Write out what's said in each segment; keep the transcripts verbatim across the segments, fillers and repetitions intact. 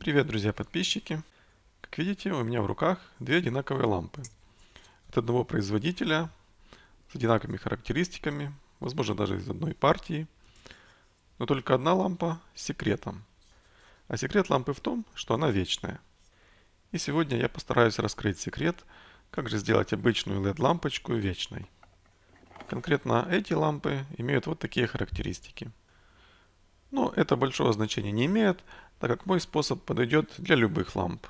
Привет, друзья подписчики! Как видите, у меня в руках две одинаковые лампы. От одного производителя, с одинаковыми характеристиками, возможно даже из одной партии. Но только одна лампа с секретом. А секрет лампы в том, что она вечная. И сегодня я постараюсь раскрыть секрет, как же сделать обычную эл и ди-лампочку вечной. Конкретно эти лампы имеют вот такие характеристики. Но это большого значения не имеет, так как мой способ подойдет для любых ламп.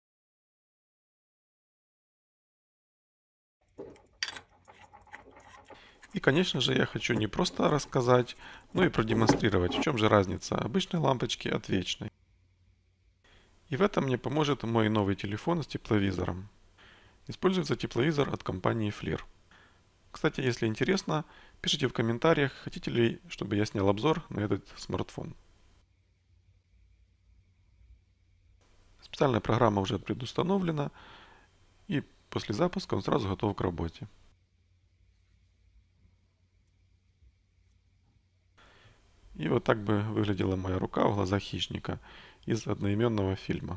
И, конечно же, я хочу не просто рассказать, но и продемонстрировать, в чем же разница обычной лампочки от вечной. И в этом мне поможет мой новый телефон с тепловизором. Используется тепловизор от компании Флир. Кстати, если интересно, пишите в комментариях, хотите ли, чтобы я снял обзор на этот смартфон. Специальная программа уже предустановлена, и после запуска он сразу готов к работе. И вот так бы выглядела моя рука в глазах хищника из одноименного фильма.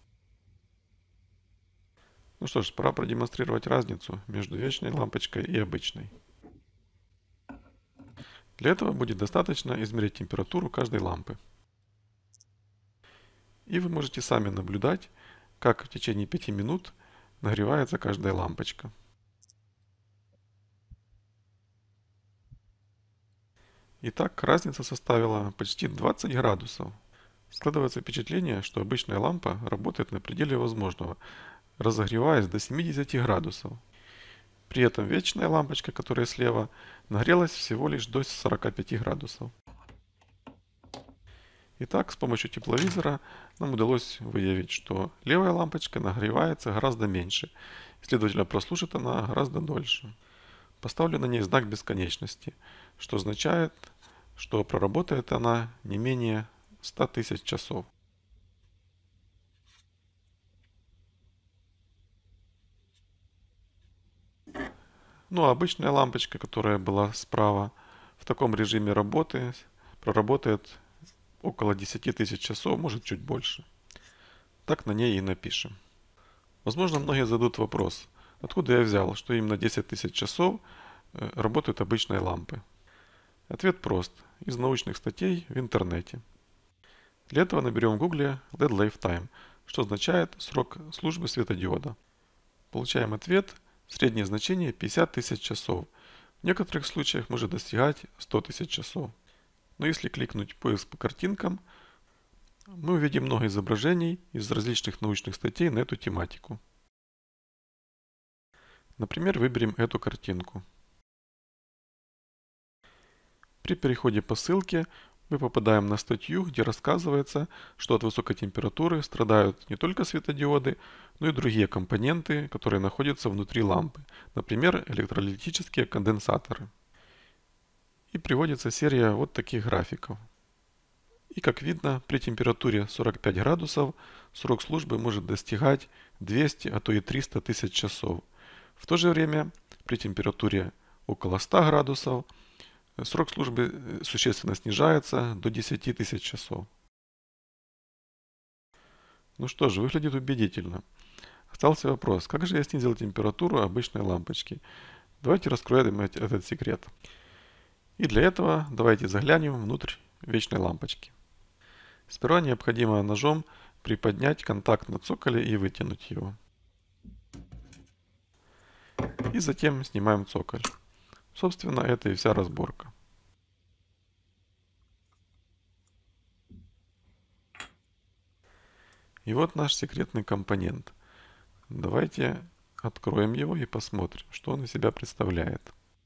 Ну что ж, пора продемонстрировать разницу между вечной лампочкой и обычной. Для этого будет достаточно измерить температуру каждой лампы. И вы можете сами наблюдать, как в течение пяти минут нагревается каждая лампочка. Итак, разница составила почти двадцать градусов. Складывается впечатление, что обычная лампа работает на пределе возможного, разогреваясь до семидесяти градусов. При этом вечная лампочка, которая слева, нагрелась всего лишь до сорока пяти градусов. Итак, с помощью тепловизора нам удалось выявить, что левая лампочка нагревается гораздо меньше, следовательно, прослужит она гораздо дольше. Поставлю на ней знак бесконечности, что означает, что проработает она не менее ста тысяч часов. Ну а обычная лампочка, которая была справа, в таком режиме работы проработает около десяти тысяч часов, может чуть больше. Так на ней и напишем. Возможно, многие зададут вопрос, откуда я взял, что именно десять тысяч часов работают обычные лампы. Ответ прост. Из научных статей в интернете. Для этого наберем в гугле эл и ди Lifetime, что означает срок службы светодиода. Получаем ответ. Среднее значение пятьдесят тысяч часов. В некоторых случаях может достигать сто тысяч часов. Но если кликнуть поиск по картинкам, мы увидим много изображений из различных научных статей на эту тематику. Например, выберем эту картинку. При переходе по ссылке мы попадаем на статью, где рассказывается, что от высокой температуры страдают не только светодиоды, но и другие компоненты, которые находятся внутри лампы, например, электролитические конденсаторы. И приводится серия вот таких графиков. И как видно, при температуре сорок пять градусов срок службы может достигать двухсот, а то и трёхсот тысяч часов. В то же время при температуре около ста градусов срок службы существенно снижается до десяти тысяч часов. Ну что же, выглядит убедительно. Остался вопрос, как же я снизил температуру обычной лампочки? Давайте раскроем этот секрет. И для этого давайте заглянем внутрь вечной лампочки. Сперва необходимо ножом приподнять контакт на цоколе и вытянуть его. И затем снимаем цоколь. Собственно, это и вся разборка. И вот наш секретный компонент. Давайте откроем его и посмотрим, что он из себя представляет.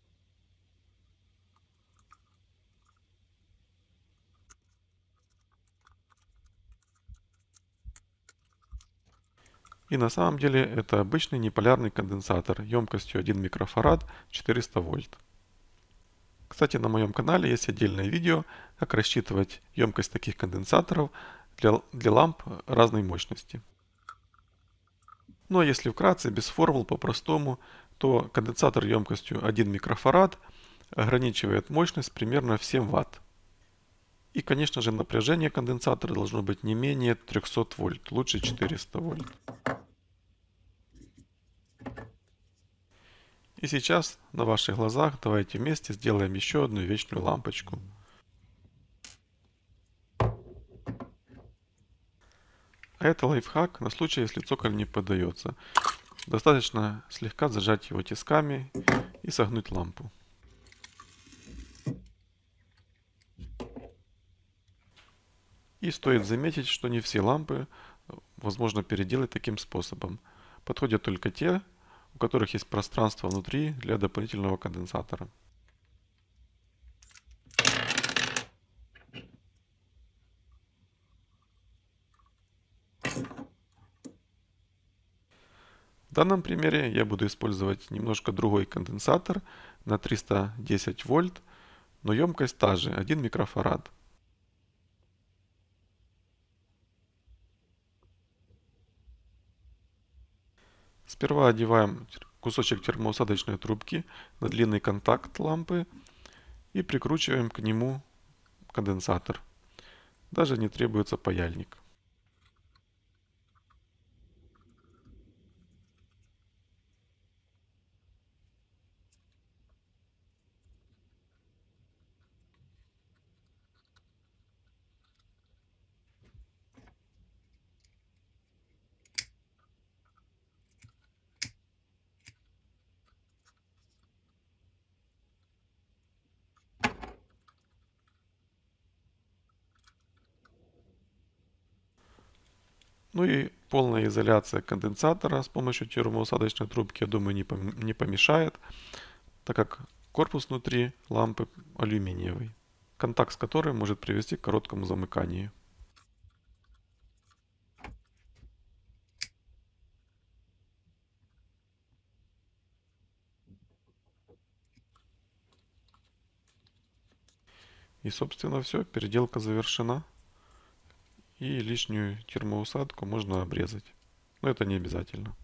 И на самом деле это обычный неполярный конденсатор емкостью один микрофарад, четыреста вольт. Кстати, на моем канале есть отдельное видео, как рассчитывать емкость таких конденсаторов для, для ламп разной мощности. Ну а если вкратце, без формул, по-простому, то конденсатор емкостью один микрофарад ограничивает мощность примерно в семь ватт. И, конечно же, напряжение конденсатора должно быть не менее трёхсот вольт, лучше четыреста вольт. И сейчас на ваших глазах давайте вместе сделаем еще одну вечную лампочку. А это лайфхак на случай, если цоколь не поддается. Достаточно слегка зажать его тисками и согнуть лампу. И стоит заметить, что не все лампы возможно переделать таким способом. Подходят только те, у которых есть пространство внутри для дополнительного конденсатора. В данном примере я буду использовать немножко другой конденсатор на триста десять вольт, но емкость та же, один микрофарад. Сперва одеваем кусочек термоусадочной трубки на длинный контакт лампы и прикручиваем к нему конденсатор. Даже не требуется паяльник. Ну и полная изоляция конденсатора с помощью термоусадочной трубки, я думаю, не не помешает, так как корпус внутри лампы алюминиевый, контакт с которым может привести к короткому замыканию. И, собственно, все, переделка завершена. И лишнюю термоусадку можно обрезать. Но это не обязательно.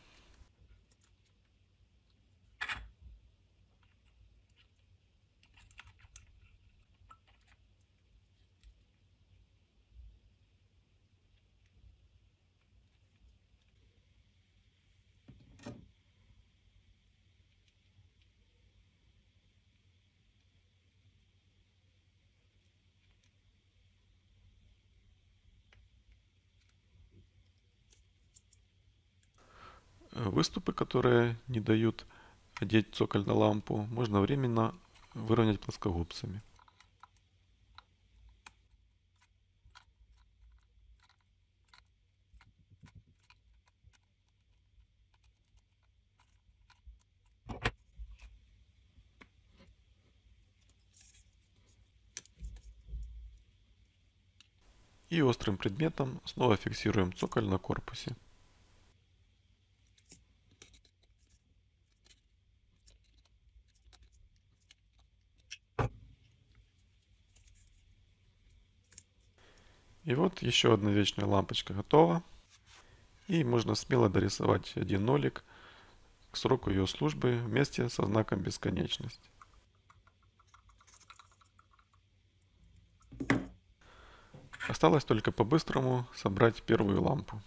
Выступы, которые не дают одеть цоколь на лампу, можно временно выровнять плоскогубцами. И острым предметом снова фиксируем цоколь на корпусе. И вот еще одна вечная лампочка готова. И можно смело дорисовать один нолик к сроку ее службы вместе со знаком бесконечности. Осталось только по-быстрому собрать первую лампу.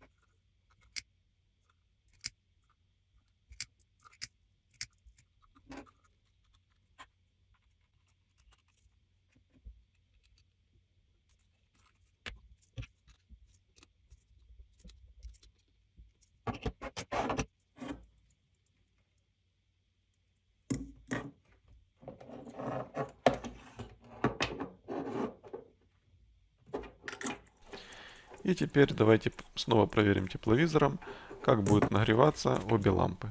И теперь давайте снова проверим тепловизором, как будут нагреваться обе лампы.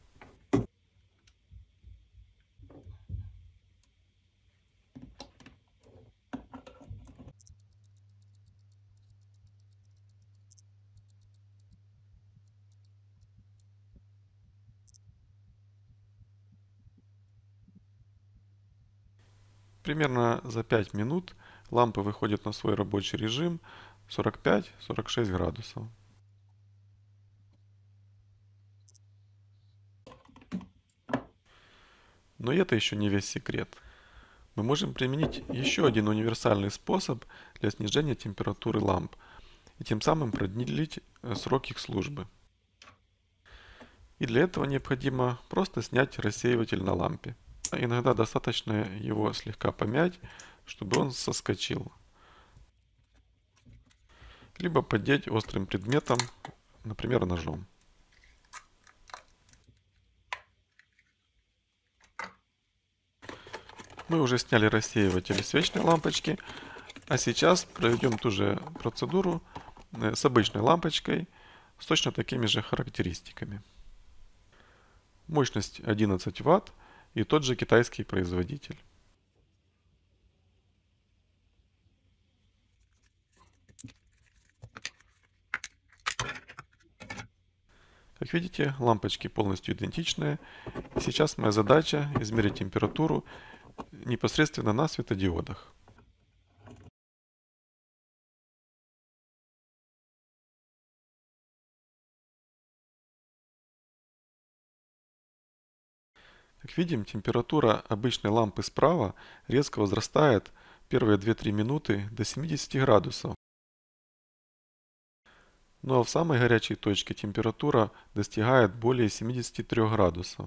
Примерно за пять минут лампы выходят на свой рабочий режим сорок пять — сорок шесть градусов. Но это еще не весь секрет. мы можем применить еще один универсальный способ для снижения температуры ламп и тем самым продлить срок их службы. И для этого необходимо просто снять рассеиватель на лампе. Иногда достаточно его слегка помять, чтобы он соскочил. Либо поддеть острым предметом, например, ножом. Мы уже сняли рассеиватель свечной лампочки, а сейчас проведем ту же процедуру с обычной лампочкой с точно такими же характеристиками. Мощность одиннадцать ватт и тот же китайский производитель. Как видите, лампочки полностью идентичные. Сейчас моя задача измерить температуру непосредственно на светодиодах. Как видим, температура обычной лампы справа резко возрастает первые две-три минуты до семидесяти градусов. Ну а в самой горячей точке температура достигает более семидесяти трёх градусов.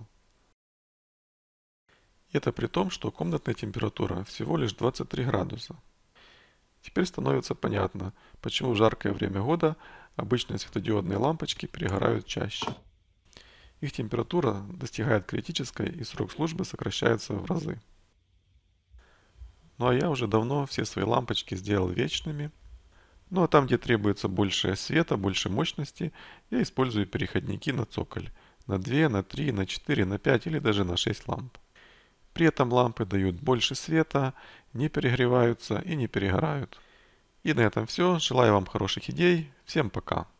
Это при том, что комнатная температура всего лишь двадцать три градуса. Теперь становится понятно, почему в жаркое время года обычные светодиодные лампочки перегорают чаще. Их температура достигает критической и срок службы сокращается в разы. Ну а я уже давно все свои лампочки сделал вечными. Ну а там, где требуется больше света, больше мощности, я использую переходники на цоколь. На две, на три, на четыре, на пять или даже на шесть ламп. При этом лампы дают больше света, не перегреваются и не перегорают. И на этом все. Желаю вам хороших идей. Всем пока.